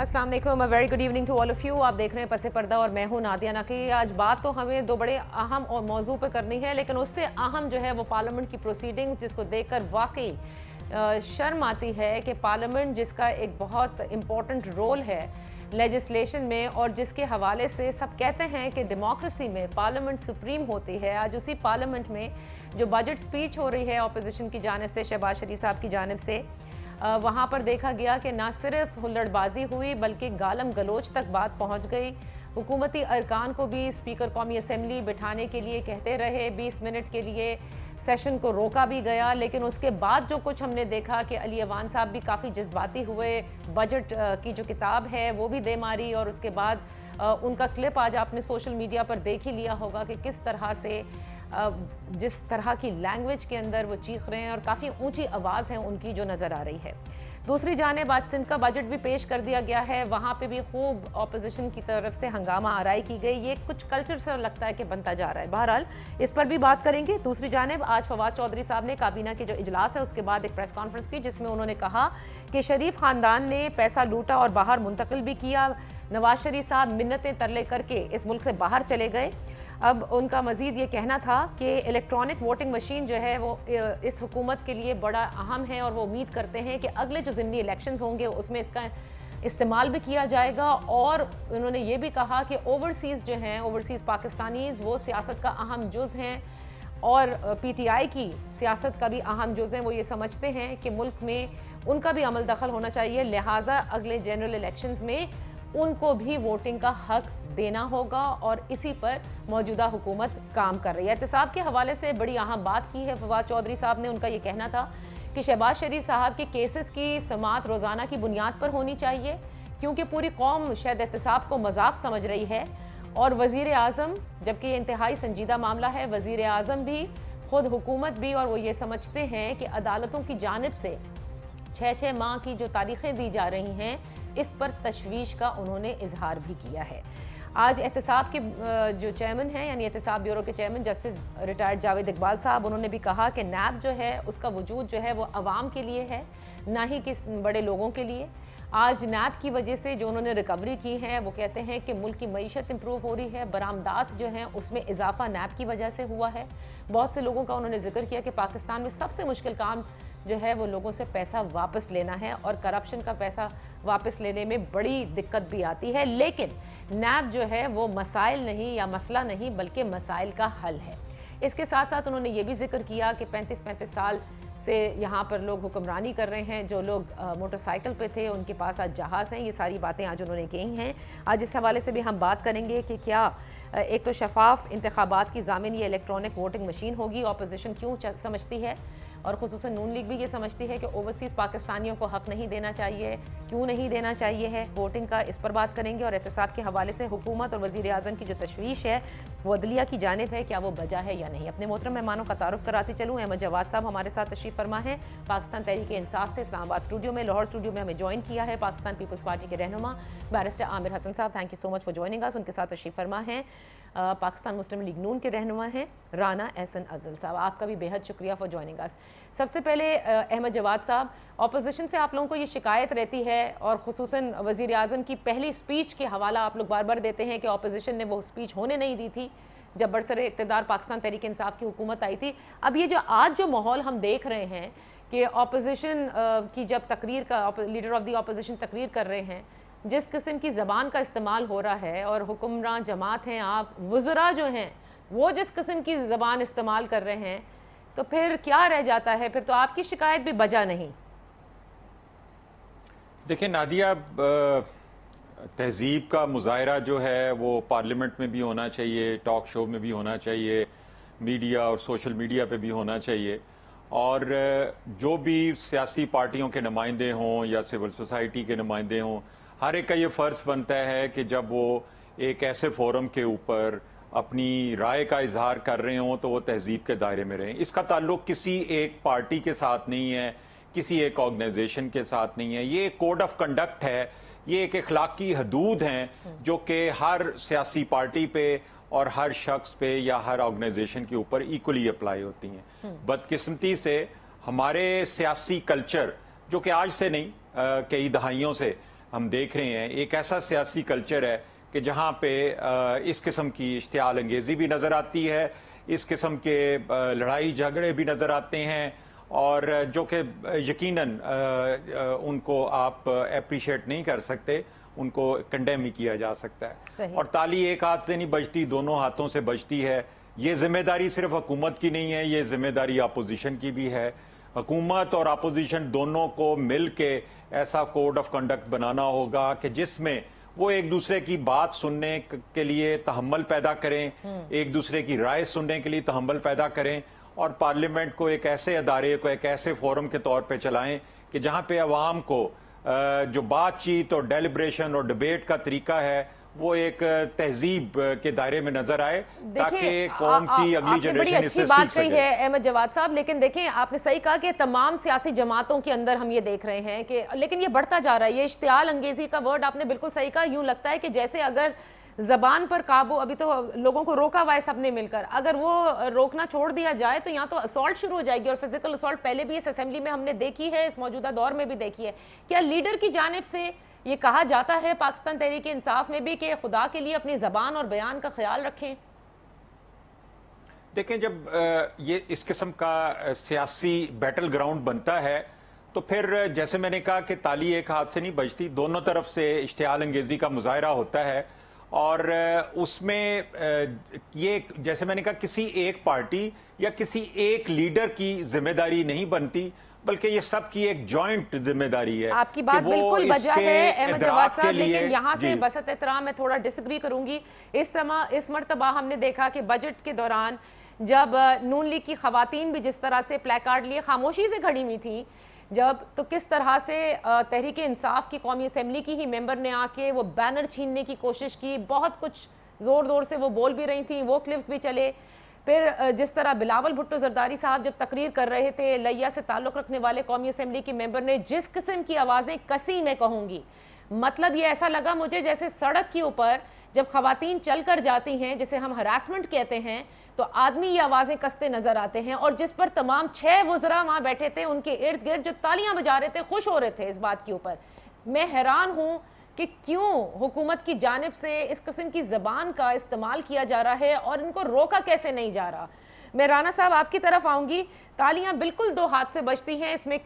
अस्सलाम वालेकुम, very good evening to all of you. आप देख रहे हैं पसे पर्दा और मैं हूं नादिया नकी। आज बात तो हमें दो बड़े अहम और मौजू पर करनी है, लेकिन उससे अहम जो है वो पार्लियामेंट की प्रोसीडिंग, जिसको देखकर वाकई शर्म आती है कि पार्लियामेंट जिसका एक बहुत इम्पॉर्टेंट रोल है लेजिस्लेशन में और जिसके हवाले से सब कहते हैं कि डेमोक्रेसी में पार्लियामेंट सुप्रीम होती है, आज उसी पार्लियामेंट में जो बजट स्पीच हो रही है अपोजिशन की जानिब से, शहबाज शरीफ साहब की जानिब से, वहाँ पर देखा गया कि ना सिर्फ हुल्लड़बाजी हुई बल्कि गालम गलोच तक बात पहुँच गई। हुकूमती अरकान को भी स्पीकर कौमी असम्बली बिठाने के लिए कहते रहे, 20 मिनट के लिए सेशन को रोका भी गया, लेकिन उसके बाद जो कुछ हमने देखा कि अली अवान साहब भी काफ़ी जज्बाती हुए, बजट की जो किताब है वो भी दे मारी, और उसके बाद उनका क्लिप आज आपने सोशल मीडिया पर देख ही लिया होगा कि किस तरह से जिस तरह की लैंग्वेज के अंदर वो चीख रहे हैं और काफ़ी ऊंची आवाज़ है उनकी जो नज़र आ रही है। दूसरी जानिब आज सिंध का बजट भी पेश कर दिया गया है, वहाँ पे भी खूब ऑपोजिशन की तरफ से हंगामा आराई की गई। ये कुछ कल्चर से लगता है कि बनता जा रहा है। बहरहाल इस पर भी बात करेंगे। दूसरी जानिब आज फवाद चौधरी साहब ने काबीना के जो इजलास है उसके बाद एक प्रेस कॉन्फ्रेंस की, जिसमें उन्होंने कहा कि शरीफ ख़ानदान ने पैसा लूटा और बाहर मुंतकिल भी किया। नवाज शरीफ साहब मिन्नतें तरले करके इस मुल्क से बाहर चले गए। अब उनका मज़ीद ये कहना था कि इलेक्ट्रॉनिक वोटिंग मशीन जो है वो इस हुकूमत के लिए बड़ा अहम है और वो उम्मीद करते हैं कि अगले जो ज़िमनी इलेक्शंस होंगे उसमें इसका इस्तेमाल भी किया जाएगा। और उन्होंने ये भी कहा कि ओवरसीज़ जो हैं, ओवरसीज़ पाकिस्तानीज़, वो सियासत का अहम जुज़ हैं और पीटीआई की सियासत का भी अहम जुज़ हैं। वो ये समझते हैं कि मुल्क में उनका भी अमल दखल होना चाहिए, लिहाजा अगले जनरल इलेक्शंस में उनको भी वोटिंग का हक देना होगा, और इसी पर मौजूदा हुकूमत काम कर रही है। एहतसाब के हवाले से बड़ी अहम बात की है फवाद चौधरी साहब ने। उनका ये कहना था कि शहबाज शरीफ साहब के केसेस की समाअत रोज़ाना की बुनियाद पर होनी चाहिए, क्योंकि पूरी कौम शायद एहतसाब को मजाक समझ रही है, और वज़ीर आज़म, जबकि ये इंतहाई संजीदा मामला है, वज़ीर आज़म भी, खुद हुकूमत भी, और वो ये समझते हैं कि अदालतों की जानिब से 6-6 माह की जो तारीखें दी जा रही हैं, इस पर तशवीश का उन्होंने इजहार भी किया है। आज एहतसाब के जो चेयरमैन हैं, यानी एहतसाब ब्यूरो के chairman justice retired Javed Iqbal साहब, उन्होंने भी कहा कि नैब जो है उसका वजूद जो है वो अवाम के लिए है, ना ही किस बड़े लोगों के लिए। आज नैब की वजह से जो उन्होंने रिकवरी की है, वो कहते हैं कि मुल्क की मईशत इंप्रूव हो रही है, बरामदात जो हैं उसमें इजाफा नैब की वजह से हुआ है। बहुत से लोगों का उन्होंने जिक्र किया कि पाकिस्तान में सबसे मुश्किल काम जो है वो लोगों से पैसा वापस लेना है, और करप्शन का पैसा वापस लेने में बड़ी दिक्कत भी आती है। लेकिन नैब जो है वो मसाइल नहीं या मसला नहीं बल्कि मसाइल का हल है। इसके साथ साथ उन्होंने ये भी जिक्र किया कि 35-35 साल से यहाँ पर लोग हुक्मरानी कर रहे हैं, जो लोग मोटरसाइकिल पे थे उनके पास आज जहाज़ हैं। ये सारी बातें आज उन्होंने कही हैं। आज इस हवाले से भी हम बात करेंगे कि क्या एक तो शफाफ इंतखाबात की ज़ामिन ये इलेक्ट्रॉनिक वोटिंग मशीन होगी, अपोजिशन क्यों समझती है, और ख़ुसूसन नून लीग भी ये समझती है कि ओवरसीज़ पाकिस्तानियों को हक़ नहीं देना चाहिए, क्यों नहीं देना चाहिए है वोटिंग का, इस पर बात करेंगे। और एहतसाब के हवाले से हुकूमत और वज़ीर आज़म की जो तशवीश है वो अदलिया की जानिब है, क्या वो बजा है या नहीं। अपने मोहतरम मेहमानों का तारुफ कराती चलूँ। अहमद जवाद साहब हमारे साथ तशरीफ़ फरमा है पाकिस्तान तहरीक इंसाफ से, इस्लामाबाद स्टूडियो में। लाहौर स्टूडियो में हमें ज्वाइन किया है पाकिस्तान पीपल्स पार्टी के रहनुमा बैरिस्टर आमिर हसन साहब, thank you so much for joining us. उनके साथ तशरीफ़ फरमा है पाकिस्तान मुस्लिम लीग नून के रहनुमा हैं राना एहसन अफजल साहब। आपका भी बेहद शुक्रिया फॉर ज्वाइनिंग अस। सबसे पहले अहमद जवाद साहब, अपोजिशन से आप लोगों को ये शिकायत रहती है, और ख़ुसूसन वज़ीर आज़म की पहली स्पीच के हवाला आप लोग बार बार देते हैं कि अपोजिशन ने वो स्पीच होने नहीं दी थी जब बरसर इक़्तिदार पाकिस्तान तहरीक इंसाफ की हुकूमत आई थी। अब ये जो आज जो माहौल हम देख रहे हैं कि अपोजिशन की जब तकरीर का लीडर ऑफ द अपोजिशन तकरीर कर रहे हैं, जिस किस्म की ज़बान का इस्तेमाल हो रहा है, और हुक्मरान जमात हैं, आप वज़रा जो हैं वो जिस किस्म की ज़बान इस्तेमाल कर रहे हैं, तो फिर क्या रह जाता है? फिर तो आपकी शिकायत भी बजा नहीं। देखिए नादिया, तहजीब का मुजाहरा जो है वो पार्लियामेंट में भी होना चाहिए, टॉक शो में भी होना चाहिए, मीडिया और सोशल मीडिया पे भी होना चाहिए, और जो भी सियासी पार्टियों के नुमाइंदे हों या सिविल सोसाइटी के नुमाइंदे हों, हर एक का ये फ़र्ज़ बनता है कि जब वो एक ऐसे फोरम के ऊपर अपनी राय का इजहार कर रहे हों तो वो तहजीब के दायरे में रहें। इसका ताल्लुक किसी एक पार्टी के साथ नहीं है, किसी एक ऑर्गेनाइजेशन के साथ नहीं है। ये एक कोड ऑफ कंडक्ट है, ये एक अखलाकी हदूद हैं जो कि हर सियासी पार्टी पे और हर शख्स पे या हर ऑर्गेनाइजेशन के ऊपर इक्वली अप्लाई होती हैं। बदकिस्मती से हमारे सियासी कल्चर, जो कि आज से नहीं कई दहाइयों से ہم دیکھ رہے ہیں ایک ایسا سیاسی کلچر ہے کہ جہاں پہ اس قسم کی اشتعال انگیزی بھی نظر آتی ہے، اس قسم کے لڑائی جھگڑے بھی نظر آتے ہیں، اور جو کہ یقیناً ان کو آپ اپریشیٹ نہیں کر سکتے، ان کو کنڈیم ہی کیا جا سکتا ہے۔ اور تالی ایک ہاتھ سے نہیں بجتی، دونوں ہاتھوں سے بجتی ہے۔ یہ ذمہ داری صرف حکومت کی نہیں ہے، یہ ذمہ داری اپوزیشن کی بھی ہے۔ حکومت اور اپوزیشن دونوں کو مل کے ایسا کوڈ آف کنڈکٹ بنانا ہوگا کہ جس میں وہ ایک دوسرے کی بات سننے کے لیے تحمل پیدا کریں، ایک دوسرے کی رائے سننے کے لیے تحمل پیدا کریں، اور پارلیمنٹ کو ایک ایسے ادارے کو ایک ایسے فورم کے طور پہ چلائیں کہ جہاں پہ عوام کو جو بات چیت اور ڈیلیبریشن اور ڈیبیٹ کا طریقہ ہے وہ ایک تہذیب کے دائرے میں نظر آئے، تاکہ قوم کی اگلی جنریشن اس سے سیکھ سکے۔ بات کہی ہے احمد جواد صاحب، لیکن دیکھیں آپ نے صحیح کہا کہ تمام سیاسی جماعتوں کے اندر ہم یہ دیکھ رہے ہیں کہ لیکن یہ بڑھتا جا رہا ہے۔ یہ اشتعال انگیزی کا ورڈ آپ نے بالکل صحیح کہا، یوں لگتا ہے کہ جیسے اگر زبان پر قابو، ابھی تو لوگوں کو روکا ہوا ہے سب نے مل کر، اگر وہ روکنا چھوڑ دیا جائے تو یہاں تو اسالٹ شروع ہو جائے گی، اور فزیکل اسالٹ پہلے بھی اس اسمبلی میں ہم نے دیکھی ہے، اس موجودہ دور میں بھی دیکھی ہے۔ کیا لیڈر کی جانب سے یہ کہا جاتا ہے پاکستان تحریک انصاف میں بھی کہ خدا کے لیے اپنی زبان اور بیان کا خیال رکھیں؟ دیکھیں، جب یہ اس قسم کا سیاسی بیٹل گراؤنڈ بنتا ہے تو پھر جیسے میں نے کہا کہ تالی ایک ہاتھ سے نہیں بجتی، دونوں طرف سے اشتعال انگیزی کا مظاہرہ ہوتا ہے، اور اس میں یہ جیسے میں نے کہا کسی ایک پارٹی یا کسی ایک لیڈر کی ذمہ داری نہیں بنتی، بلکہ یہ سب کی ایک جوائنٹ ذمہ داری ہے۔ آپ کی بات بالکل بجا ہے احمد جواد صاحب، لیکن یہاں سے بسط احترام میں تھوڑا ڈس ایگری کروں گی۔ اس مرتبہ ہم نے دیکھا کہ بجٹ کے دوران جب نون لیگ کی خواتین بھی جس طرح سے پلے کارڈ لیے خاموشی سے کھڑی ہوئی تھیں، جب تو کس طرح سے تحریک انصاف کی قومی اسمبلی کی ہی ممبر نے آ کے وہ بینر چھیننے کی کوشش کی، بہت کچھ زور سے وہ بول بھی رہی تھیں، وہ کلپس بھی چلے۔ پھر جس طرح بلاول بھٹو زرداری صاحب جب تقریر کر رہے تھے، لیا سے تعلق رکھنے والے قومی اسمبلی کی ممبر نے جس قسم کی آوازیں کسی میں کہوں گی، مطلب یہ ایسا لگا مجھے جیسے سڑک کے اوپر جب خواتین چل کر جاتی ہیں، جسے ہم ہراسمنٹ کہتے ہیں، تو آدمی یہ آوازیں کستے نظر آتے ہیں، اور جس پر تمام 6 وزراء وہاں بیٹھے تھے، ان کے ارد گرد جو تالیاں بجا رہے تھے، خوش ہو رہے تھے اس بات کے اوپر۔ میں حیران ہوں کہ کیوں حکومت کی جانب سے اس قسم کی زبان کا استعمال کیا جا رہا ہے اور ان کو روکا کیسے نہیں جا رہا۔ میں رانا صاحب آپ کی طرف آؤں گی، تالیاں بالکل 2 ہاتھ سے بجتی ہیں، اس میں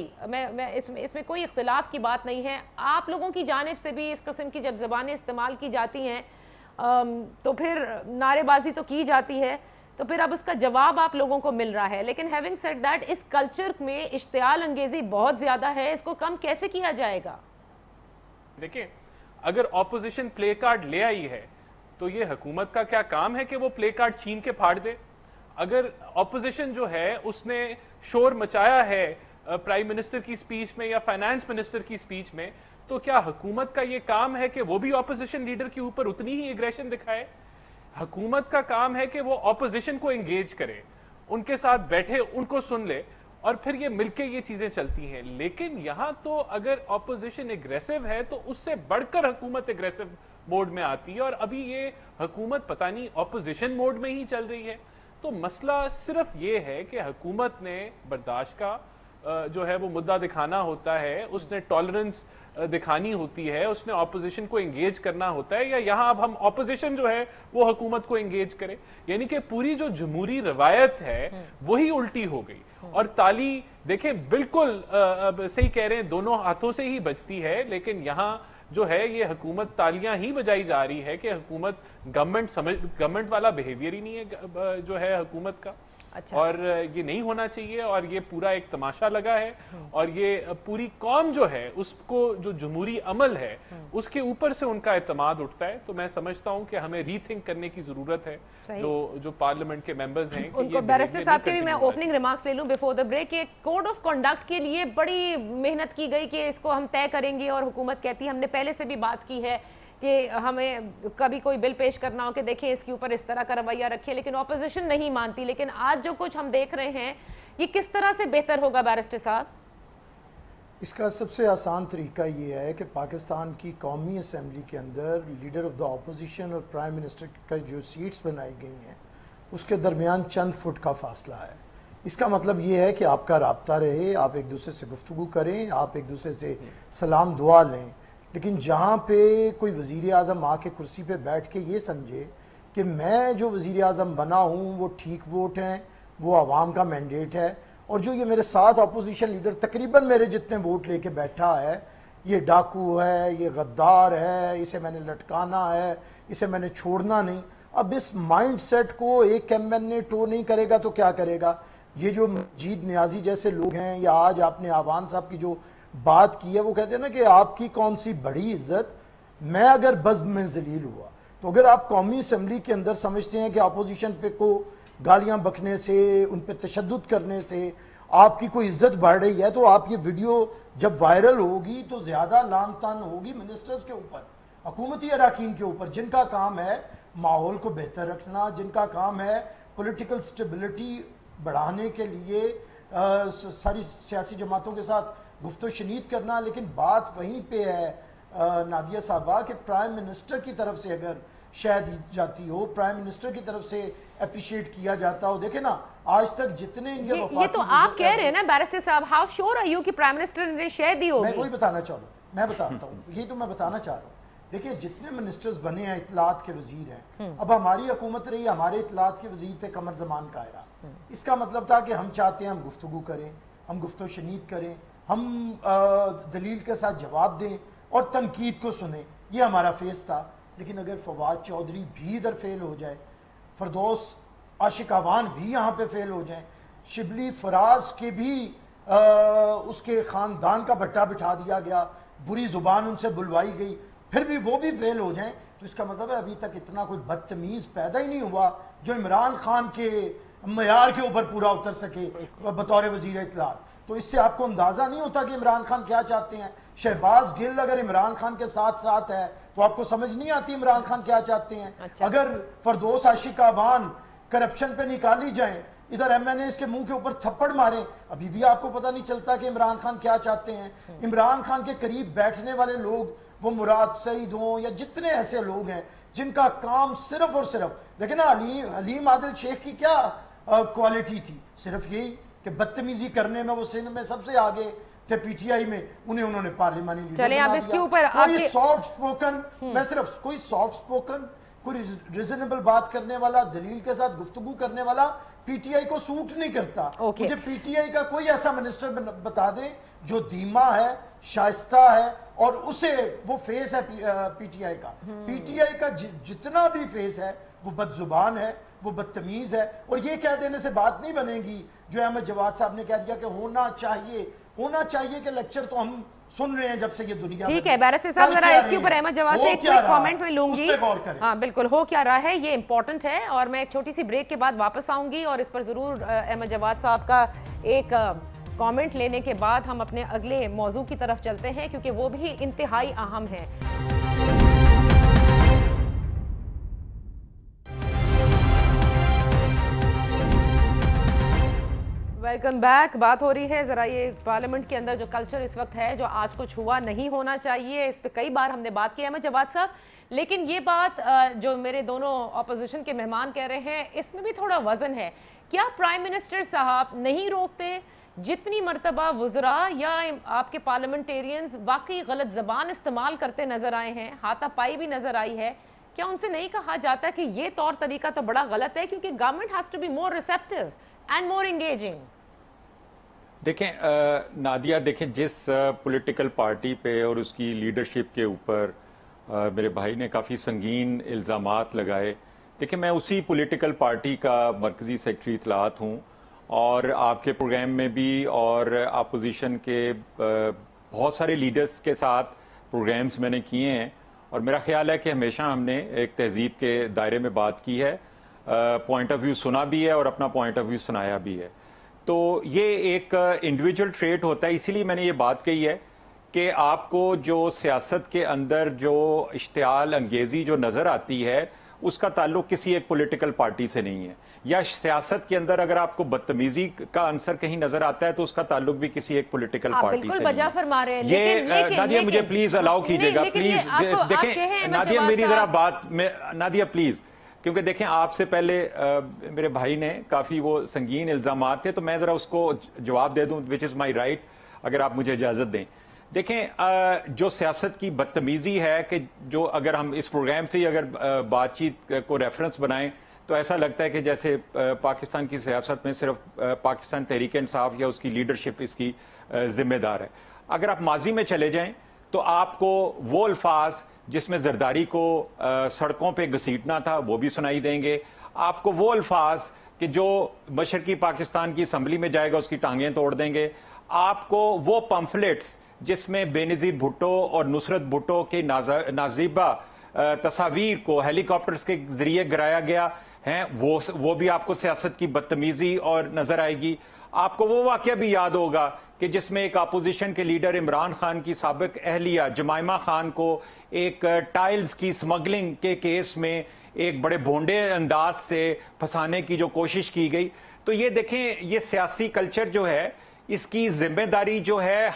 کوئی اختلاف کی بات نہیں ہے۔ آپ لوگوں کی جانب سے بھی اس قسم کی جب زبانیں استعمال کی جاتی ہیں تو پھر نعرے بازی تو کی جاتی ہے، تو پھر اب اس کا جواب آپ لوگوں کو مل رہا ہے، لیکن ہیونگ سیڈ دیٹ اس کلچر میں اشتعال انگیزی بہت زیادہ ہے، اس کو کم کیسے کیا جائے گا؟ دیکھیں، اگر اپوزیشن پلے کارڈ لے آئی ہے تو یہ حکومت کا کیا کام ہے کہ وہ پلے کارڈ چھین کے پھاڑ دے؟ اگر اپوزیشن جو ہے اس نے شور مچایا ہے پرائم منسٹر کی سپیچ میں یا فائنانس منسٹر کی سپیچ میں، تو کیا حکومت کا یہ کام ہے کہ وہ بھی اپوزیشن لیڈر کے اوپر اتنی ہی ایگریشن دکھائے؟ حکومت کا کام ہے کہ وہ اپوزیشن کو انگیج کرے، ان کے ساتھ بیٹھے، ان کو سن لے، اور پھر یہ مل کے یہ چیزیں چلتی ہیں۔ لیکن یہاں تو اگر اپوزیشن اگریسو ہے تو اس سے بڑھ کر حکومت اگریسو موڈ میں آتی ہے، اور ابھی یہ حکومت پتہ نہیں اپوزیشن موڈ میں ہی چل رہی ہے۔ تو مسئلہ صرف یہ ہے کہ حکومت نے برداشت کا جو ہے وہ مدعا دکھانا ہوتا ہے، اس نے ٹالرنس دکھانی ہوتی ہے، اس نے اپوزیشن کو انگیج کرنا ہوتا ہے، یا یہاں اب ہم اپوزیشن جو ہے وہ حکومت کو انگیج کرے، یعنی کہ پوری جو جمہوری روایت ہے وہی الٹی ہو گئی۔ اور تالی دیکھیں بالکل صحیح کہہ رہے ہیں، دونوں ہاتھوں سے ہی بجتی ہے، لیکن یہاں جو ہے یہ حکومت تالیاں ہی بجائی جا رہی ہے کہ حکومت گورنمنٹ والا بیہیویئر ہی نہیں ہے جو ہے حکومت کا، اور یہ نہیں ہونا چاہیے، اور یہ پورا ایک تماشا لگا ہے، اور یہ پوری قوم جو ہے اس کو جو جمہوری عمل ہے اس کے اوپر سے ان کا اعتماد اٹھتا ہے۔ تو میں سمجھتا ہوں کہ ہمیں ری تھنک کرنے کی ضرورت ہے جو پارلیمنٹ کے ممبرز ہیں۔ ان کو بیرسٹر صاحب کے بھی میں اوپننگ ریمارکس لے لوں بیفور دا بریک، کہ کوڈ آف کنڈکٹ کے لیے بڑی محنت کی گئی کہ اس کو ہم طے کریں گے، اور حکومت کہتی ہے، ہم نے پہلے سے بھی بات کی ہے کہ ہمیں کبھی کوئی بل پیش کرنا ہو کہ دیکھیں اس کے اوپر اس طرح کا رویہ رکھے، لیکن اپوزیشن نہیں مانتی۔ لیکن آج جو کچھ ہم دیکھ رہے ہیں یہ کس طرح سے بہتر ہوگا بیرسٹر صاحب؟ اس کا سب سے آسان طریقہ یہ ہے کہ پاکستان کی قومی اسمبلی کے اندر لیڈر آف دا اپوزیشن اور پرائم منسٹر کا جو سیٹس بنائی گئی ہیں اس کے درمیان چند فٹ کا فاصلہ ہے۔ اس کا مطلب یہ ہے کہ آپ کا رابطہ رہے، آپ ایک دوسرے سے گفتگو کریں، آپ ایک دوسرے سے سلام دعا لیں، لیکن جہاں پہ کوئی وزیر اعظم آ کے کرسی پہ بیٹھ کے یہ سمجھے کہ میں جو وزیر اعظم بنا ہوں وہ ٹھیک ووٹ ہیں، وہ عوام کا مینڈیٹ ہے، اور جو یہ میرے ساتھ اپوزیشن لیڈر تقریباً میرے جتنے ووٹ لے کے بیٹھا ہے، یہ ڈاکو ہے، یہ غدار ہے، اسے میں نے لٹکانا ہے، اسے میں نے چھوڑنا نہیں. اب اس مائنڈ سیٹ کو ایک ایم این اے ٹو نہیں کرے گا تو کیا کرے گا؟ یہ جو مجید نیازی جیسے لوگ ہیں، یا آج آپ نے آوان صاحب کی جو بات کی ہے، وہ کہتے ہیں نا کہ آپ کی کون سی بڑی عزت، میں اگر بزم میں ذلیل ہوا. تو اگر آپ قومی اسمبلی کے اندر سمجھتے ہیں کہ اپوزیشن پہ کو گالیاں بکنے سے، ان پہ تشدد کرنے سے آپ کی کوئی عزت بڑھ رہی ہے، تو آپ یہ ویڈیو جب وائرل ہوگی تو زیادہ لان تان ہوگی منسٹرز کے اوپر، حکومتی اراکین کے اوپر، جن کا کام ہے ماحول کو بہتر رکھنا، جن کا کام ہے پولیٹیکل سٹیبلٹی بڑھانے کے لیے ساری سیاسی جماعتوں کے ساتھ گفت و شنید کرنا. لیکن بات وہیں پہ ہے نادیہ صاحبہ کہ پرائم منسٹر کی طرف سے اگر شہ دی جاتی ہو، پرائم منسٹر کی طرف سے اپریشیٹ کیا جاتا ہو. دیکھیں نا آج تک جتنے ان کے یہ تو آپ کہہ رہے ہیں نا بیرسٹر صاحب، ہاؤ شور آر یو کہ پرائم منسٹر نے شہ دی ہوگی؟ میں وہی بتانا چاہ رہا ہوں، میں بتاتا ہوں، یہی تو میں بتانا چاہ رہا ہوں. دیکھیں جتنے منسٹرز بنے ہیں اطلاعات کے وزیر ہیں، اب ہماری حکومت رہی، ہمارے اطلاعات کے وزیر تھے قمر زمان قاہرہ. اس کا مطلب تھا کہ ہم چاہتے ہیں ہم گفتگو کریں، ہم گفت و شنید کریں، ہم دلیل کے ساتھ جواب دیں اور تنقید کو سنیں، یہ ہمارا فیس تھا. لیکن اگر فواد چودھری بھی ادھر فیل ہو جائے، فردوس عاشق آوان بھی یہاں پہ فیل ہو جائیں، شبلی فراز کے بھی اس کے خاندان کا بٹا بٹھا دیا گیا، بری زبان ان سے بلوائی گئی، پھر بھی وہ بھی فیل ہو جائیں، تو اس کا مطلب ہے ابھی تک اتنا کوئی بدتمیز پیدا ہی نہیں ہوا جو عمران خان کے معیار کے اوپر پورا اتر سکے بطور وزیر اطلاعات. تو اس سے آپ کو اندازہ نہیں ہوتا کہ عمران خان کیا چاہتے ہیں. شہباز گل اگر عمران خان کے ساتھ ساتھ ہے تو آپ کو سمجھ نہیں آتی عمران خان کیا چاہتے ہیں. اگر فردوس عاشق آوان کرپشن پہ نکالی جائیں، ادھر ایم این ایز کے منہ کے اوپر تھپڑ ماریں، ابھی بھی آپ کو پتہ نہیں چلتا کہ عمران خان کیا چاہتے ہیں. عمران خان کے قریب بیٹھنے والے لوگ، وہ مراد سعید ہوں یا جتنے ایسے لوگ ہیں جن کا کام صرف اور صرف، دیکھیں نا حلیم عادل شیخ کی کیا کوالٹی تھی، صرف یہی کہ بدتمیزی کرنے میں وہ سندھ میں سب سے آگے تھے، پی ٹی آئی میں انہیں نے پارلیمانی لیڈر چلیں اب اس کے اوپر کوئی سافٹ سپوکن، میں صرف کوئی سافٹ سپوکن، کوئی ریزنیبل بات کرنے والا، دلیل کے ساتھ گفتگو کرنے والا پی ٹی آئی کو سوٹ نہیں کرتا. مجھے پی ٹی آئی کا کوئی ایسا منسٹر بتا دیں جو دھیما ہے، شائستہ ہے، اور اسے وہ فیس ہے پی ٹی آئی کا. پی ٹی آئی کا جتنا بھی فیس ہے وہ بد زبان ہے، وہ بدتمیز ہے. اور یہ کہہ دینے سے بات نہیں بنے گی جو احمد جواد صاحب نے کہہ دیا کہ ہونا چاہیے کہ لیکچر تو ہم سن رہے ہیں جب سے یہ دنیا. ٹھیک ہے بیرسٹر صاحب، ذرا اس کے اوپر احمد جواد سے ایک کامنٹ میں لوں گی. ہاں بالکل، ہو کیا رہا ہے یہ امپورٹنٹ ہے، اور میں ایک چھوٹی سی بریک کے بعد واپس آؤں گی اور اس پر ضرور احمد جواد صاحب کا ایک کامنٹ لینے کے بعد ہم اپنے اگلے موضوع کی طرف چلتے ہیں کیونکہ وہ بھی انتہائی اہم ہے. Welcome back. بات ہو رہی ہے ذرا یہ پارلیمنٹ کے اندر جو کلچر اس وقت ہے جو آج کچھ ہوا نہیں ہونا چاہیے، اس پہ کئی بار ہم نے بات کی احمد جواد صاحب. لیکن یہ بات جو میرے دونوں اپوزیشن کے مہمان کہہ رہے ہیں اس میں بھی تھوڑا وزن ہے. کیا پرائم منسٹر صاحب نہیں روکتے جتنی مرتبہ وزراء یا آپ کے پارلیمنٹیرینز واقعی غلط زبان استعمال کرتے نظر آئے ہیں، ہاتھا پائی بھی نظر آئی ہے، کیا ان سے نہیں کہا جاتا کہ یہ طور طریقہ تو بڑا غلط ہے کیونکہ government has to be more receptive and more engaging? دیکھیں نادیہ، دیکھیں جس پولیٹیکل پارٹی پہ اور اس کی لیڈرشپ کے اوپر میرے بھائی نے کافی سنگین الزامات لگائے، دیکھیں میں اسی پولیٹیکل پارٹی کا مرکزی سیکرٹری اطلاعات ہوں، اور آپ کے پروگرام میں بھی اور اپوزیشن کے بہت سارے لیڈرز کے ساتھ پروگرامز میں نے کیے ہیں، اور میرا خیال ہے کہ ہمیشہ ہم نے ایک تہذیب کے دائرے میں بات کی ہے، پوائنٹ آف ویو سنا بھی ہے اور اپنا پوائنٹ آف ویو سنایا بھی ہے. تو یہ ایک انڈیویجول ٹریٹ ہوتا ہے، اسی لیے میں نے یہ بات کہی ہے کہ آپ کو جو سیاست کے اندر جو اشتعال انگیزی جو نظر آتی ہے اس کا تعلق کسی ایک پولیٹیکل پارٹی سے نہیں ہے، یا سیاست کے اندر اگر آپ کو بدتمیزی کا عنصر کہیں نظر آتا ہے تو اس کا تعلق بھی کسی ایک پولیٹیکل پارٹی سے نہیں ہے. یہ نادیہ مجھے پلیز الاؤ کیجئے گا، پلیز دیکھیں نادیہ میری ذرا بات میں، نادیہ پلیز، کیونکہ دیکھیں آپ سے پہلے میرے بھائی نے کافی وہ سنگین الزامات تھے تو میں ذرا اس کو جواب دے دوں، which is my right، اگر آپ مجھے اجازت دیں. دیکھیں جو سیاست کی بدتمیزی ہے کہ جو اگر ہم اس پروگرام سے ہی اگر بات چیت کو ریفرنس بنائیں تو ایسا لگتا ہے کہ جیسے پاکستان کی سیاست میں صرف پاکستان تحریک انصاف یا اس کی لیڈرشپ اس کی ذمہ دار ہے. اگر آپ ماضی میں چلے جائیں تو آپ کو وہ الفاظ جس میں زرداری کو سڑکوں پہ گھسیٹنا تھا وہ بھی سنائی دیں گے. آپ کو وہ الفاظ کہ جو مشرقی پاکستان کی اسمبلی میں جائے گا اس کی ٹانگیں توڑ دیں گے. آپ کو وہ پمفلٹس جس میں بے نظیر بھٹو اور نصرت بھٹو کے نازیبہ تصاویر کو ہیلی کاپٹرز کے ذریعے گرایا گیا ہیں وہ بھی آپ کو سیاست کی بدتمیزی اور نظر آئے گی. آپ کو وہ واقعہ بھی یاد ہوگا کہ جس میں ایک اپوزیشن کے لیڈر عمران خان کی سابق اہلیہ جمائمہ خان کو ایک ٹائلز کی سمگلنگ کے کیس میں ایک بڑے بھونڈے انداز سے پھنسانے کی جو کوشش کی گئی. تو یہ دیکھیں یہ سیاسی کلچر جو ہے اس کی ذمہ داری جو ہے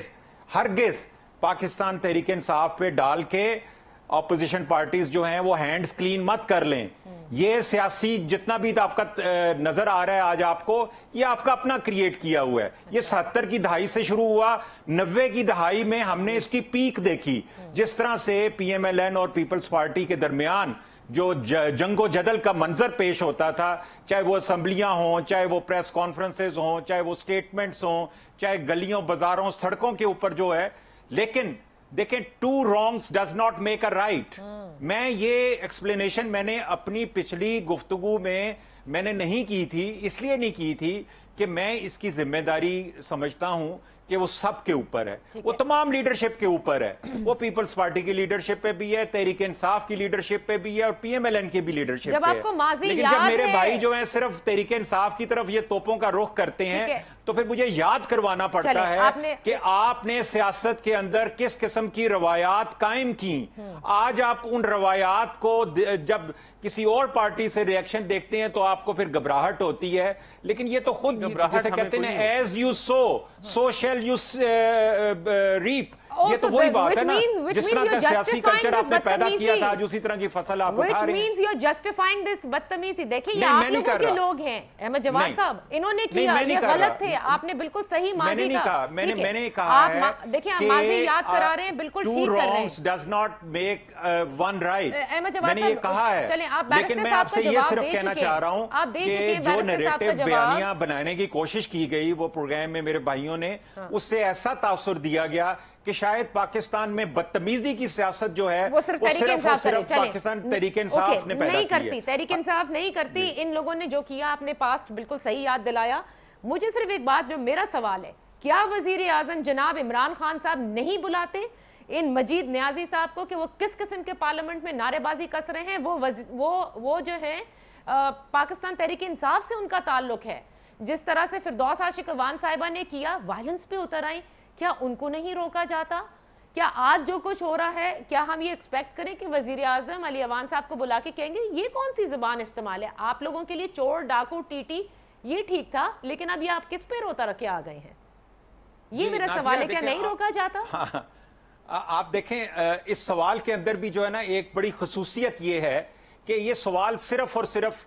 ہرگز پاکستان تحریک انصاف پہ ڈال کے اپوزیشن پارٹیز جو ہیں وہ ہینڈز کلین مت کر لیں. یہ سیاسی جتنا بھی آپ کا نظر آ رہا ہے آج آپ کو یہ آپ کا اپنا کریٹ کیا ہوا ہے. یہ 70 کی دہائی سے شروع ہوا, 90 کی دہائی میں ہم نے اس کی پیک دیکھی جس طرح سے پی ایم ایل این اور پیپلز پارٹی کے درمیان جو جنگ و جدل کا منظر پیش ہوتا تھا, چاہے وہ اسمبلیاں ہوں, چاہے وہ پریس کانفرنسز ہوں, چاہے وہ سٹیٹمنٹس ہوں, چاہے گلیوں بازاروں سڑکوں کے اوپر جو ہے. لیکن دیکھیں two wrongs does not make a right. میں یہ ایکسپلینیشن میں نے اپنی پچھلی گفتگو میں نے نہیں کی تھی, اس لیے نہیں کی تھی کہ میں اس کی ذمہ داری سمجھتا ہوں کہ وہ سب کے اوپر ہے, وہ تمام لیڈرشپ کے اوپر ہے. وہ پیپلز پارٹی کی لیڈرشپ پہ بھی ہے, تحریک انصاف کی لیڈرشپ پہ بھی ہے, اور پی ایم ایل این کی بھی لیڈرشپ پہ ہے. لیکن جب میرے بھائی جو ہیں صرف تحریک انصاف کی طرف یہ توپوں کا رخ کرتے ہیں تو پھر مجھے یاد کروانا پڑتا ہے کہ آپ نے سیاست کے اندر کس قسم کی روایات قائم کی. آج آپ ان روایات کو جب کسی اور پارٹی سے ریاکشن دیکھتے ہیں تو آپ کو پھر گھبراہٹ ہوتی ہے. لیکن یہ تو خود جسے کہتے ہیں as you sow shall you reap. یہ تو وہی بات ہے نا, جس طرح کا سیاسی کلچر آپ نے پیدا کیا تھا اسی طرح کی فصل آپ اٹھا رہے ہیں. Which means you're justifying this بدتمیزی. دیکھیں یہ آپ لوگوں کے لوگ ہیں, احمد جواد صاحب, انہوں نے کیا, یہ غلط تھے. آپ نے بالکل صحیح ماضی کا, میں نے کہا ہے دیکھیں آپ ماضی یاد کرا رہے ہیں, بالکل ٹھیک کر رہے ہیں. Two wrongs does not make one right. Ahmad جواد میں نے یہ کہا ہے, لیکن میں آپ سے یہ صرف کہنا چاہ رہا ہوں کہ جو نیریٹو بیانیاں بنانے کی کوشش کی گئی وہ پروگرام میں میرے بھائیوں نے, اس سے ایسا تاثر دیا گیا کہ شاید پاکستان میں بدتمیزی کی سیاست جو ہے وہ صرف پاکستان تحریک انصاف نے پیدا کی ہے. تحریک انصاف نہیں کرتی. ان لوگوں نے جو کیا آپ نے پاسٹ بالکل صحیح یاد دلایا. مجھے صرف ایک بات جو میرا سوال ہے, کیا وزیر اعظم جناب عمران خان صاحب نہیں بلاتے ان مجید نیازی صاحب کو کہ وہ کس قسم کے پارلیمنٹ میں نعرے بازی کس رہے ہیں؟ وہ جو ہے پاکستان تحریک انصاف سے ان کا تعلق ہے. جس طرح سے فردوس عاشق اوان صاحبہ نے کیا, وائلنس پہ اتر آئیں, کیا ان کو نہیں روکا جاتا؟ کیا آج جو کچھ ہو رہا ہے کیا ہم یہ ایکسپیکٹ کریں کہ وزیر اعظم علی اوان صاحب کو بلا کے کہیں گے یہ کون سی زبان استعمال ہے؟ آپ لوگوں کے لیے چور, ڈاکو, ٹی یہ ٹھیک تھا, لیکن اب یہ آپ کس پہ روتا رکھے آ گئے ہیں؟ یہ میرا سوال ہے, کیا نہیں روکا جاتا؟ آپ دیکھیں اس سوال کے اندر بھی جو ہے نا ایک بڑی خصوصیت یہ ہے کہ یہ سوال صرف اور صرف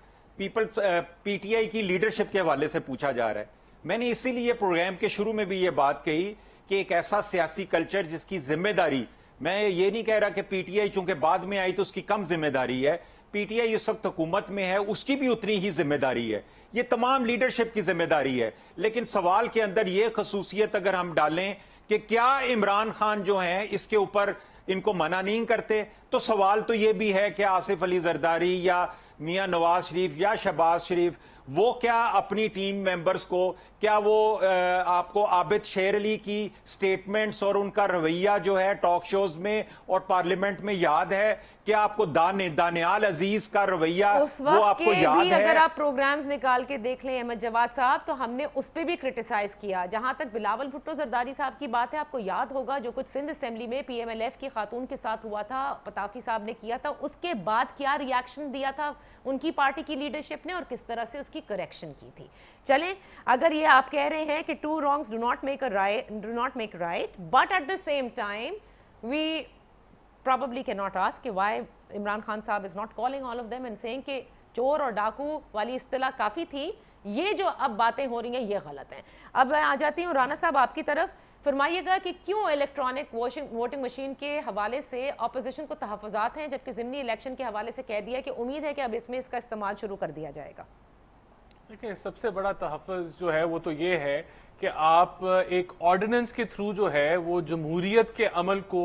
پی ٹی آئی کی لیڈرشپ کے حوالے سے پوچھا جا رہا ہے. میں نے اسی لیے پروگرام کے شروع میں بھی یہ بات کہی کہ ایک ایسا سیاسی کلچر جس کی ذمہ داری, میں یہ نہیں کہہ رہا کہ پی ٹی آئی چونکہ بعد میں آئی تو اس کی کم ذمہ داری ہے, پی ٹی آئی اس وقت حکومت میں ہے, اس کی بھی اتنی ہی ذمہ داری ہے, یہ تمام لیڈرشپ کی ذمہ داری ہے. لیکن سوال کے اندر یہ خصوصیت اگر ہم ڈالیں کہ کیا عمران خان جو ہیں اس کے اوپر ان کو منع نہیں کرتے, تو سوال تو یہ بھی ہے کہ آصف علی زرداری یا میاں نواز شریف یا شہباز شریف وہ کیا اپنی ٹیم ممبرز کو, کیا وہ آپ کو عابد شیر علی کی سٹیٹمنٹس اور ان کا رویہ جو ہے ٹاک شوز میں اور پارلیمنٹ میں یاد ہے؟ کیا آپ کو دانیال عزیز کا رویہ وہ آپ کو یاد ہے؟ اگر آپ پروگرامز نکال کے دیکھ لیں احمد جواد صاحب, تو ہم نے اس پہ بھی کرٹیسائز کیا. جہاں تک بلاول بھٹو زرداری صاحب کی بات ہے, آپ کو یاد ہوگا جو کچھ سندھ اسمبلی میں پی ایم ایل ایف کی خاتون کے ساتھ ہوا تھا, پتافی صاحب نے کیا تھا, اس کے بعد کیا ریاکشن دیا تھا ان کی پارٹی کی لیڈرشپ نے اور کس طرح سے اس کی کریکشن کی تھی. چلیں, اگر یہ آپ کہہ رہے ہیں کہ two wrongs do not make right, but at the same time we probably cannot ask why Imran Khan صاحب is not calling all of them and saying کہ چور اور ڈاکو والی اصطلاح کافی تھی, یہ جو اب باتیں ہو رہی ہیں یہ غلط ہیں. اب میں آ جاتی ہوں رانا صاحب آپ کی طرف. فرمائیے گا کہ کیوں الیکٹرانک ووٹنگ مشین کے حوالے سے اپوزیشن کو تحفظات ہیں جبکہ ضمنی الیکشن کے حوالے سے کہہ دیا کہ امید ہے کہ اب اس میں اس کا استعمال شروع کر دیا جائے گا؟ دیکھیں سب سے بڑا تحفظ جو ہے وہ تو یہ ہے کہ آپ ایک آرڈیننس کے تھرو جو ہے وہ جمہوریت کے عمل کو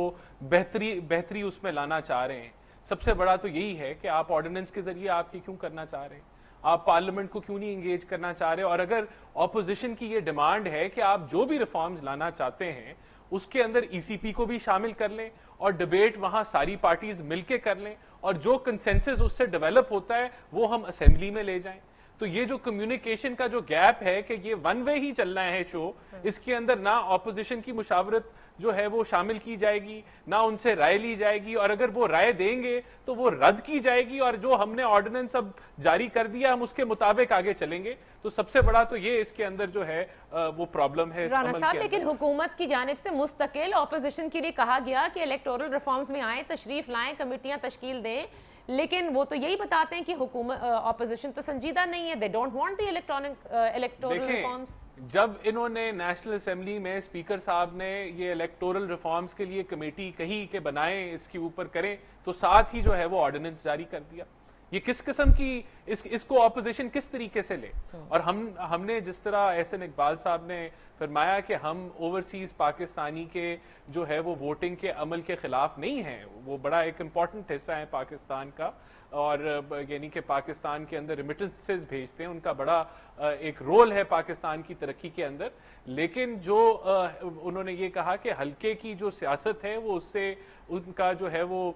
بہتری اس میں لانا چاہ رہے ہیں. سب سے بڑا تو یہی ہے کہ آپ آرڈیننس کے ذریعے آپ کی کیوں کرنا چاہ رہے ہیں, آپ پارلیمنٹ کو کیوں نہیں انگیج کرنا چاہ رہے, اور اگر اپوزیشن کی یہ ڈیمانڈ ہے کہ آپ جو بھی ریفارمز لانا چاہتے ہیں اس کے اندر ای سی پی کو بھی شامل کر لیں اور ڈیبیٹ وہاں ساری پارٹیز مل کے کر لیں, اور جو کنسنسس اس سے ڈیولپ ہوتا ہے وہ ہم اسمبلی میں لے جائیں. تو یہ جو کمیونیکیشن کا جو گیپ ہے کہ یہ ون وے ہی چلنا ہے شو, اس کے اندر نہ اپوزیشن کی مشاورت جو ہے وہ شامل کی جائے گی, نہ ان سے رائے لی جائے گی, اور اگر وہ رائے دیں گے تو وہ رد کی جائے گی, اور جو ہم نے آرڈیننس اب جاری کر دیا ہم اس کے مطابق آگے چلیں گے. تو سب سے بڑا تو یہ اس کے اندر جو ہے وہ پرابلم ہے. رانا صاحب لیکن حکومت کی جانب سے مستقل اپوزیشن کے لیے کہا گیا کہ الیکٹورل ریفارمز میں آئیں, تشریف لائیں, کمیٹیاں تشکیل دیں, لیکن وہ تو یہی بتاتے ہیں کہ حکومت اپوزیشن تو سنجیدہ نہیں ہے, they don't want the electoral reforms. جب انہوں نے نیشنل اسمبلی میں اسپیکر صاحب نے یہ الیکٹورل ریفارمز کے لیے کمیٹی کہی کہ بنائیں, اس کے اوپر کریں, تو ساتھ ہی جو ہے وہ آرڈیننس جاری کر دیا. یہ کس قسم کی اس کو اپوزیشن کس طریقے سے لے, اور ہم نے جس طرح احسن اقبال صاحب نے فرمایا کہ ہم اوورسیز پاکستانی کے جو ہے وہ ووٹنگ کے عمل کے خلاف نہیں ہیں, وہ بڑا ایک امپورٹنٹ حصہ ہے پاکستان کا, اور یعنی کہ پاکستان کے اندر ریمیٹنسز بھیجتے ہیں, ان کا بڑا ایک رول ہے پاکستان کی ترقی کے اندر. لیکن جو انہوں نے یہ کہا کہ حلقے کی جو سیاست ہے وہ اس سے ان کا جو ہے وہ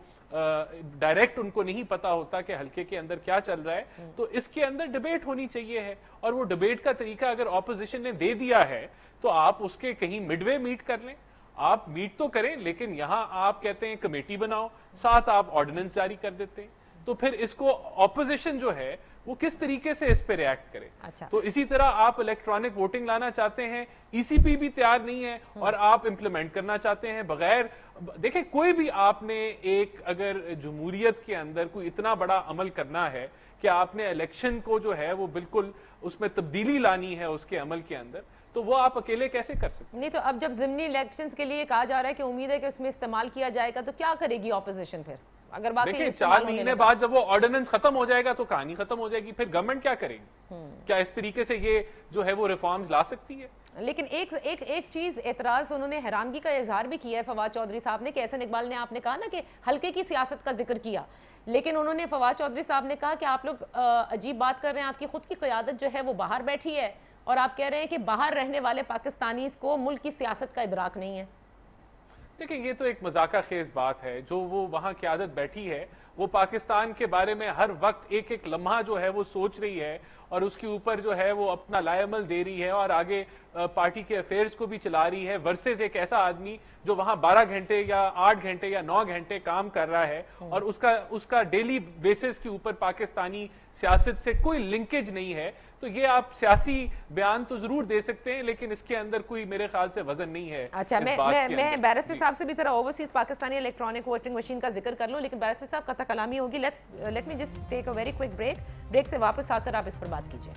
ڈائریکٹ ان کو نہیں پتا ہوتا کہ حلقے کے اندر کیا چل رہا ہے, تو اس کے اندر ڈیبیٹ ہونی چاہیے ہے, اور وہ ڈیبیٹ کا طریقہ اگر اپوزیشن نے دے دیا ہے تو آپ اس کے کہیں مڈ وے میٹ کر لیں, آپ میٹ تو کریں, لیکن یہاں آپ کہتے ہیں کمیٹی بناؤ, ساتھ آپ آرڈیننس جاری کر دیتے ہیں, تو پھر اس کو اپوزیشن جو ہے وہ کس طریقے سے اس پہ ریاکٹ کرے. تو اسی طرح آپ الیکٹرانک ووٹنگ لانا چاہتے ہیں, ای سی پی بھی تیار نہیں ہے, اور آپ امپلیمنٹ کرنا چاہتے ہیں بغیر, دیکھیں کوئی بھی آپ نے ایک اگر جمہوریت کے اندر کوئی اتنا بڑا عمل کرنا ہے کہ آپ نے الیکشن کو جو ہے وہ بالکل اس میں تبدیلی لانی ہے اس کے عمل کے اندر, تو وہ آپ اکیلے کیسے کر سکتے ہیں؟ نہیں تو اب جب ضمنی الیکشنز کے لیے کہا جا رہا ہے کہ امید ہے کہ اس میں استعمال کیا جائے گا, تو کیا کرے گی اپوزیشن پھر؟ اگر دیکھیں 4 مہینے بعد جب وہ آرڈیننس ختم ہو جائے گا تو کہانی ختم ہو جائے گی, پھر گورنمنٹ کیا کرے گی؟ کیا اس طریقے سے یہ جو ہے وہ ریفارمز لا سکتی ہے؟ لیکن ایک چیز اعتراض انہوں نے حیرانگی کا اظہار بھی کیا ہے فواد چودھری صاحب نے, کہ احسن اقبال نے, آپ نے کہا نا کہ حلقے کی سیاست کا ذکر کیا, لیکن انہوں نے فواد چودھری صاحب نے کہا کہ آپ لوگ عجیب بات کر رہے ہیں, آپ کی خود کی قیادت جو ہے وہ باہر بیٹھی ہے, اور آپ کہہ رہے ہیں کہ باہر رہنے والے پاکستانیز کو ملک کی سیاست کا ادراک نہیں ہے. دیکھیں یہ تو ایک مذاقہ خیز بات ہے, جو وہ وہاں قیادت بیٹھی ہے وہ پاکستان کے بارے میں ہر وقت ایک لمحہ جو ہے وہ سوچ رہی ہے, اور اس کے اوپر جو ہے وہ اپنا لائے عمل دے رہی ہے, اور آگے پارٹی کے افیئرز کو بھی چلا رہی ہے, ورسز ایک ایسا آدمی جو وہاں 12 گھنٹے یا 8 گھنٹے یا 9 گھنٹے کام کر رہا ہے, اور اس کا ڈیلی بیسس کے اوپر پاکستانی سیاست سے کوئی لنکیج نہیں ہے. تو یہ آپ سیاسی بیان تو ضرور دے سکتے ہیں, لیکن اس کے اندر کوئی میرے خیال سے وزن نہیں ہے. اچھا, میں بیرسٹر صاحب سے بھی ذرا overseas Pakistani electronic voting machine کا ذکر کر لوں, لیکن بیرسٹر صاحب قطع کلامی ہوگی. Let me just take a very quick break سے واپس آ کر آپ اس پر بات کیجیے.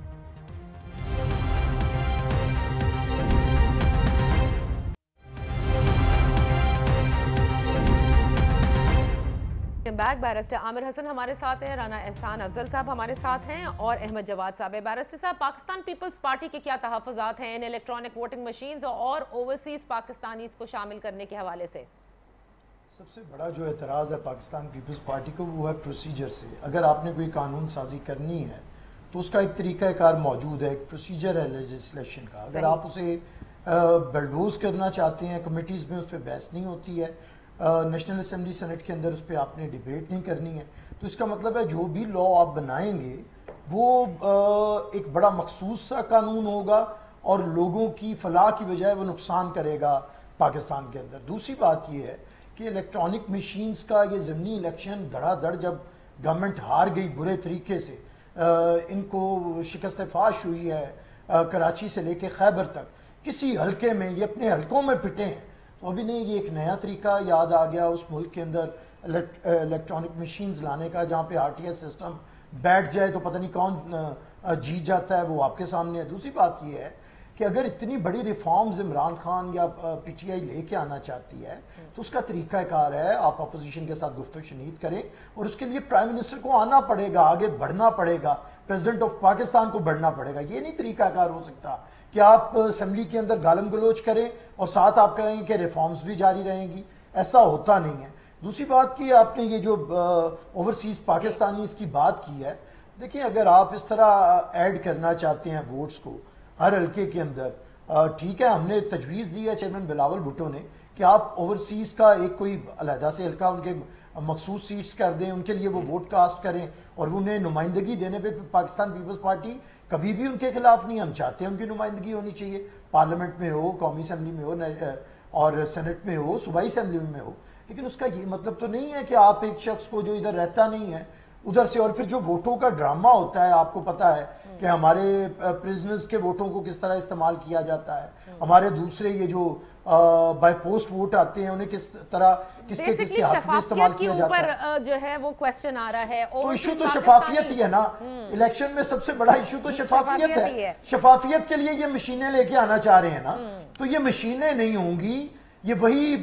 بیک بیرسٹر عامر حسن ہمارے ساتھ ہیں, رانا احسان افضل صاحب ہمارے ساتھ ہیں, اور احمد جواد صاحب ہے. بیرسٹر صاحب, پاکستان پیپلز پارٹی کے کیا تحفظات ہیں ان الیکٹرانک ووٹنگ مشینز اور اوورسیز پاکستانیز کو شامل کرنے کے حوالے سے؟ سب سے بڑا جو اعتراض ہے پاکستان پیپلز پارٹی کو وہ ہے پروسیجر سے. اگر آپ نے کوئی قانون سازی کرنی ہے تو اس کا ایک طریقہ کار موجود ہے, ایک پروسیجر ہے لیجسلیشن کا. اگر آپ اسے بلڈوز کرنا چاہتے ہیں, کمیٹیز میں اس پہ بحث نہیں ہوتی ہے, نیشنل اسمبلی سینٹ کے اندر اس پہ آپ نے ڈیبیٹ نہیں کرنی ہے, تو اس کا مطلب ہے جو بھی لا آپ بنائیں گے وہ ایک بڑا مخصوص سا قانون ہوگا, اور لوگوں کی فلاح کی بجائے وہ نقصان کرے گا پاکستان کے اندر. دوسری بات یہ ہے کہ الیکٹرانک مشینز کا یہ ضمنی الیکشن دھڑا دھڑ جب گورنمنٹ ہار گئی برے طریقے سے, ان کو شکست فاش ہوئی ہے کراچی سے لے کے خیبر تک, کسی حلقے میں یہ اپنے حلقوں میں پٹے ہیں, تو ابھی نہیں یہ ایک نیا طریقہ یاد آ گیا اس ملک کے اندر الیکٹرانک مشینز لانے کا, جہاں پہ آر ٹی ایس سسٹم بیٹھ جائے تو پتہ نہیں کون جیت جاتا ہے, وہ آپ کے سامنے ہے. دوسری بات یہ ہے کہ اگر اتنی بڑی ریفارمز عمران خان یا پی ٹی آئی لے کے آنا چاہتی ہے تو اس کا طریقہ کار ہے آپ اپوزیشن کے ساتھ گفت و شنید کریں، اور اس کے لیے پرائم منسٹر کو آنا پڑے گا، آگے بڑھنا پڑے گا، پریزیڈنٹ آف پاکستان کو بڑھنا پڑے گا۔ یہ نہیں طریقہ کار ہو سکتا کہ آپ اسمبلی کے اندر گالم گلوچ کریں اور ساتھ آپ کہیں کہ ریفارمز بھی جاری رہیں گی، ایسا ہوتا نہیں ہے۔ دوسری بات کی آپ نے یہ جو اوورسیز پاکستانی اس کی بات کی ہے، دیکھیں اگر آپ اس طرح ایڈ کرنا چاہتے ہیں ووٹس کو ہر حلقے کے اندر، ٹھیک ہے، ہم نے تجویز دی ہے چیئرمین بلاول بھٹو نے کہ آپ اوورسیز کا ایک کوئی علیحدہ سے حلقہ ان کے مخصوص سیٹس کر دیں، ان کے لیے وہ ووٹ کاسٹ کریں اور انہیں نمائندگی دینے پہ پاکستان پیپلز پارٹی کبھی بھی ان کے خلاف نہیں، ہم چاہتے ہیں ان کی نمائندگی ہونی چاہیے، پارلیمنٹ میں ہو، قومی اسمبلی میں ہو اور سینٹ میں ہو، صوبائی اسمبلی میں ہو، لیکن اس کا یہ مطلب تو نہیں ہے کہ آپ ایک شخص کو جو ادھر رہتا نہیں ہے ادھر سے، اور پھر جو ووٹوں کا ڈرامہ ہوتا ہے آپ کو پتا ہے کہ ہمارے پریزنرز کے ووٹوں کو کس طرح استعمال کیا جاتا ہے، ہمارے دوسرے یہ جو بائی پوسٹ ووٹ آتے ہیں انہیں کس طرح کس کے حق میں استعمال کیا جاتا ہے، جو ہے وہ کوسچن آ رہا ہے۔ تو ایشو تو شفافیت ہی ہے نا، الیکشن میں سب سے بڑا ایشو تو شفافیت ہے۔ شفافیت کے لیے یہ مشینیں لے کے آنا چاہ رہے ہیں نا، تو یہ مشینیں نہیں ہوں گی، یہ وہی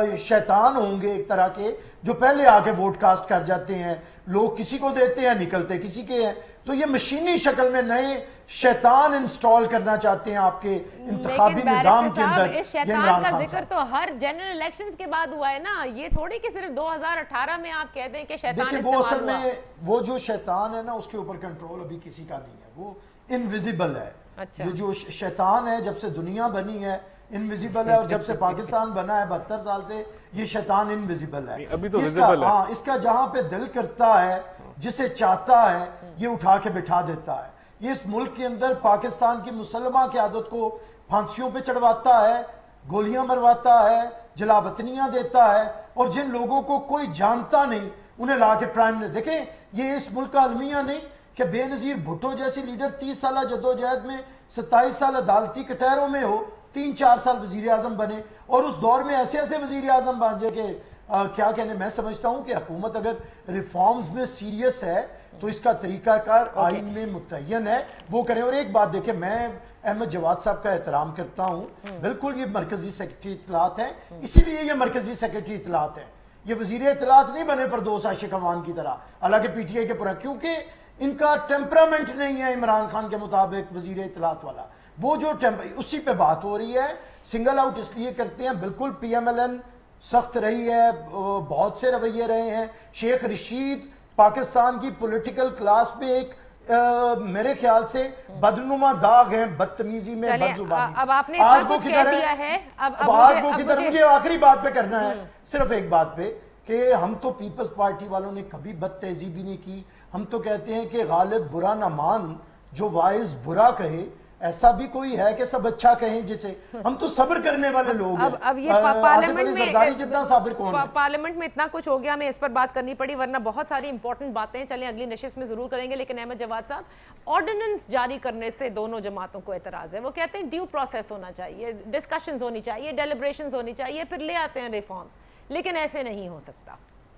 شیطان ہوں گے ایک طرح کے جو پہلے آ کے ووٹ کاسٹ کر جاتے ہیں، لوگ کسی کو دیتے ہیں نکلتے کسی کے ہیں، تو یہ مشینی شکل میں نئے شیطان انسٹال کرنا چاہتے ہیں آپ کے انتخابی نظام کے اندر۔ اس شیطان کا ذکر تو ہر جنرل الیکشنز کے بعد ہوا ہے نا، یہ تھوڑی کہ صرف 2018 میں آپ کہتے ہیں کہ شیطان دیکھیں وہ اصل میں وہ جو شیطان ہے نا اس کے اوپر کنٹرول ابھی کسی کا نہیں ہے، وہ انویزیبل ہے۔ یہ جو شیطان ہے جب سے دنیا بنی ہے انویزیبل ہے، اور جب سے پاکستان بنا ہے 72 سال سے یہ شیطان انویزیبل ہے۔ ابھی تو ویزیبل ہے، ہاں، اس کا جہاں پہ دل کرتا ہے جسے چاہتا ہے یہ اٹھا کے بٹھا دیتا ہے۔ یہ اس ملک کے اندر پاکستان کی مسلمہ قیادت کو پھانسیوں پہ چڑھواتا ہے، گولیاں مرواتا ہے، جلا وطنیاں دیتا ہے، اور جن لوگوں کو کوئی جانتا نہیں انہیں لا کے پرائم منسٹر۔ دیکھیں یہ اس ملک کا المیہ نہیں کہ بے نظیر بھٹو جیسی لیڈر 30 سالہ جدوجہد میں 27 سال عدالتی کٹہروں میں ہو، 3-4 سال وزیر اعظم بنے، اور اس دور میں ایسے ایسے وزیر اعظم بن جائے کہ کیا کہنے۔ میں سمجھتا ہوں کہ حکومت اگر ریفارمز میں سیریس ہے تو اس کا طریقہ کار آئین میں متعین ہے، وہ کریں۔ اور ایک بات دیکھیں، میں احمد جواد صاحب کا احترام کرتا ہوں، بالکل یہ مرکزی سیکرٹری اطلاعات ہیں، اسی لیے یہ مرکزی سیکرٹری اطلاعات ہیں، یہ وزیر اطلاعات نہیں بنے فردوس عاشق عوان کی طرح، حالانکہ پی ٹی آئی کے پورا، کیونکہ ان کا ٹیمپرامنٹ نہیں ہے عمران خان کے مطابق وزیر اطلاعات والا۔ وہ جو اسی پہ بات ہو رہی ہے، سنگل آؤٹ اس لیے کرتے ہیں، بالکل پی ایم ایل این سخت رہی ہے، بہت سے رویے رہے ہیں۔ شیخ رشید پاکستان کی پولیٹیکل کلاس میں ایک میرے خیال سے بدنما داغ ہیں، بدتمیزی میں، بدزبانی۔ اب آپ نے آج وہ کدھر ہے، آج وہ کدھر، مجھے آخری بات پہ کرنا ہے، صرف ایک بات پہ، کہ ہم تو پیپلز پارٹی والوں نے کبھی بد تہذیبی نہیں کی، ہم تو کہتے ہیں کہ غالب برا نہ مان جو وائز برا کہے، ایسا بھی کوئی ہے کہ سب اچھا کہیں جسے، ہم تو صبر کرنے والے لوگ ہیں۔ اب یہ پارلیمنٹ میں زرداری جتنا صابر کون ہے؟ پارلیمنٹ میں اتنا کچھ ہو گیا، ہمیں اس پر بات کرنی پڑی، ورنہ بہت ساری امپورٹنٹ باتیں چلیں اگلی نشست میں ضرور کریں گے۔ لیکن احمد جواد صاحب، آرڈیننس جاری کرنے سے دونوں جماعتوں کو اعتراض ہے، وہ کہتے ہیں ڈیو پروسیس ہونا چاہیے، ڈسکشنز ہونی چاہیے، ڈیلیبریشنز ہونی چاہیے، پھر لے آتے ہیں ریفارمز، لیکن ایسے نہیں ہو سکتا۔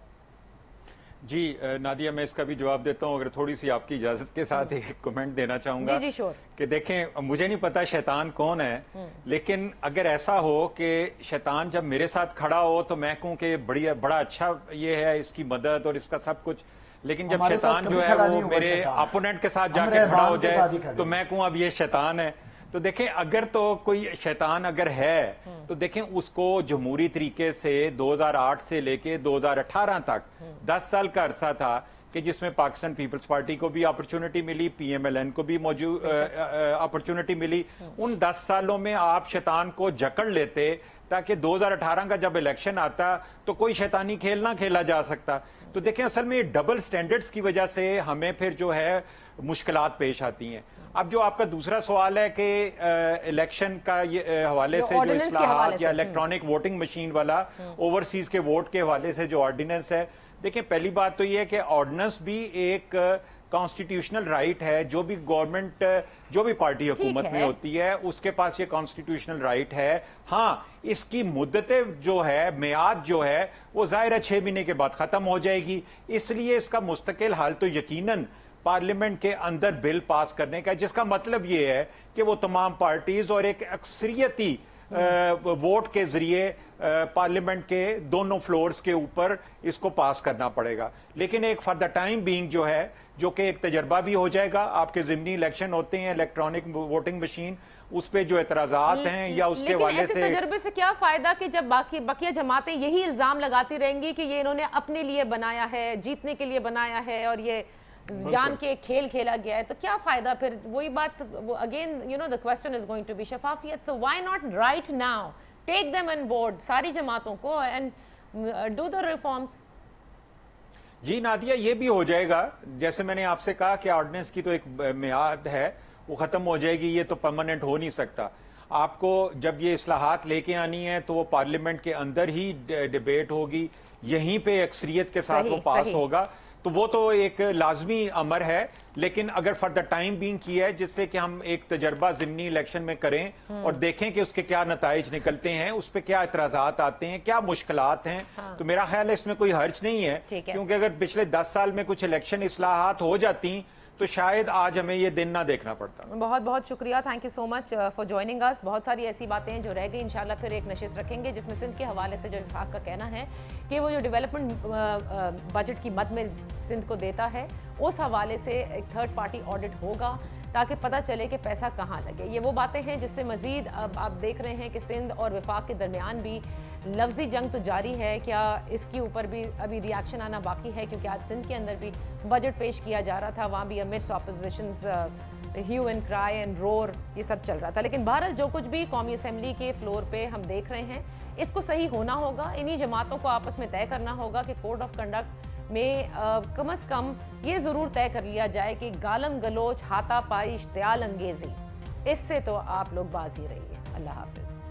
جی نادیہ، میں اس کا بھی جواب دیتا ہوں، اگر تھوڑی سی آپ کی اجازت کے ساتھ ایک کمنٹ دینا چاہوں گا۔ جی شور۔ کہ دیکھیں مجھے نہیں پتا شیطان کون ہے، لیکن اگر ایسا ہو کہ شیطان جب میرے ساتھ کھڑا ہو تو میں کہوں کہ بڑا اچھا یہ ہے اس کی مدد اور اس کا سب کچھ، لیکن جب شیطان جو ہے وہ میرے اپوننٹ کے ساتھ جا کے کھڑا ہو جائے تو میں کہوں اب یہ شیطان ہے۔ تو دیکھیں اگر تو کوئی شیطان اگر ہے تو دیکھیں اس کو جمہوری طریقے سے 2008 سے لے کے 2018 تک 10 سال کا عرصہ تھا کہ جس میں پاکستان پیپلز پارٹی کو بھی اپرچونٹی ملی، پی ایم ایل این کو بھی اپرچونٹی ملی۔ ان 10 سالوں میں آپ شیطان کو جکڑ لیتے تاکہ 2018 کا جب الیکشن آتا تو کوئی شیطانی کھیل نہ کھیلا جا سکتا۔ تو دیکھیں اصل میں ڈبل سٹینڈرڈز کی وجہ سے ہمیں پھر جو ہے مشکلات پیش آتی ہیں۔ اب جو آپ کا دوسرا سوال ہے کہ الیکشن کا حوالے سے جو اصلاحات یا الیکٹرانک ووٹنگ مشین والا اوورسیز کے ووٹ کے حوالے سے جو آرڈیننس ہے، دیکھیں پہلی بات تو یہ ہے کہ آرڈیننس بھی ایک کانسٹیٹیوشنل رائٹ ہے، جو بھی گورنمنٹ جو بھی پارٹی حکومت میں ہوتی ہے اس کے پاس یہ کانسٹیٹیوشنل رائٹ ہے۔ ہاں اس کی مدت جو ہے، میعاد جو ہے وہ ظاہر ہے 6 مہینے کے بعد ختم ہو جائے گی، اس لیے اس کا مستقل حل تو یقیناً पार्लियामेंट के अंदर बिल पास करने का, जिसका मतलब ये है कि वो तमाम पार्टीज और एक अक्सरियती वोट के जरिए पार्लियामेंट के दोनों फ्लोर्स के ऊपर इसको पास करना पड़ेगा। लेकिन एक फॉर द टाइम बीइंग जो है, जो कि एक तजर्बा भी हो जाएगा, आपके ज़िमनी इलेक्शन होते हैं, इलेक्ट्रॉनिक वोटिंग मशीन, उस पे जो एतराजात हैं या उसके वाले से, तजर्बे से क्या फायदा कि जब बकिया जमातें यही इल्जाम लगाती रहेंगी कि ये इन्होंने अपने लिए बनाया है, जीतने के लिए बनाया है और ये जान के खेल खेला गया है, तो क्या फायदा फिर? वही बात, again you know the question is going to be शफाफियत। So why not right now take them on board, सारी जमातों को, एंड डू द रिफॉर्म्स। जी नादिया, ये भी हो जाएगा। जैसे मैंने आपसे कहा कि ऑर्डिनेंस की तो एक मियाद है, वो खत्म हो जाएगी, ये तो परमानेंट हो नहीं सकता। आपको जब ये इस्लाहात लेके आनी है तो वो पार्लियामेंट के अंदर ही डिबेट होगी, यहीं पे अक्सरियत के साथ वो पास होगा, तो वो तो एक लाजमी अमर है। लेकिन अगर फॉर द टाइम बीइंग किया है, जिससे कि हम एक तजर्बा ज़िमनी इलेक्शन में करें और देखें कि उसके क्या नताइज निकलते हैं, उस पर क्या एतराज़ात आते हैं, क्या मुश्किलात हैं, तो मेरा ख्याल है इसमें कोई हर्ज नहीं है। क्योंकि अगर पिछले 10 साल में कुछ इलेक्शन इस्लाहात हो जाती तो शायद आज हमें ये दिन ना देखना पड़ता। बहुत बहुत शुक्रिया, thank you so much for joining us. बहुत सारी ऐसी बातें हैं जो रह गई, इंशाल्लाह फिर एक नशिस्त रखेंगे जिसमें सिंध के हवाले से जो इत्तेफाक का कहना है कि वो जो डेवलपमेंट बजट की मद में सिंध को देता है, उस हवाले से एक थर्ड पार्टी ऑडिट होगा ताकि पता चले कि पैसा कहाँ लगे। ये वो बातें हैं जिससे मजीद अब आप देख रहे हैं कि सिंध और वफाक के दरमियान भी लफ्जी जंग तो जारी है। क्या इसके ऊपर भी अभी रिएक्शन आना बाकी है? क्योंकि आज सिंध के अंदर भी बजट पेश किया जा रहा था, वहाँ भी amidst oppositions hue and cry and roar, ये सब चल रहा था। लेकिन बहरहाल जो कुछ भी कौमी असम्बली के फ्लोर पे हम देख रहे हैं, इसको सही होना होगा। इन्हीं जमातों को आपस में तय करना होगा कि कोड ऑफ कंडक्ट में कम से कम ये ज़रूर तय कर लिया जाए कि गालम गलोच, हाथापाई, इश्तियाल अंगेज़ी, इससे तो आप लोग बाज ही रहिए। अल्लाह हाफिज़।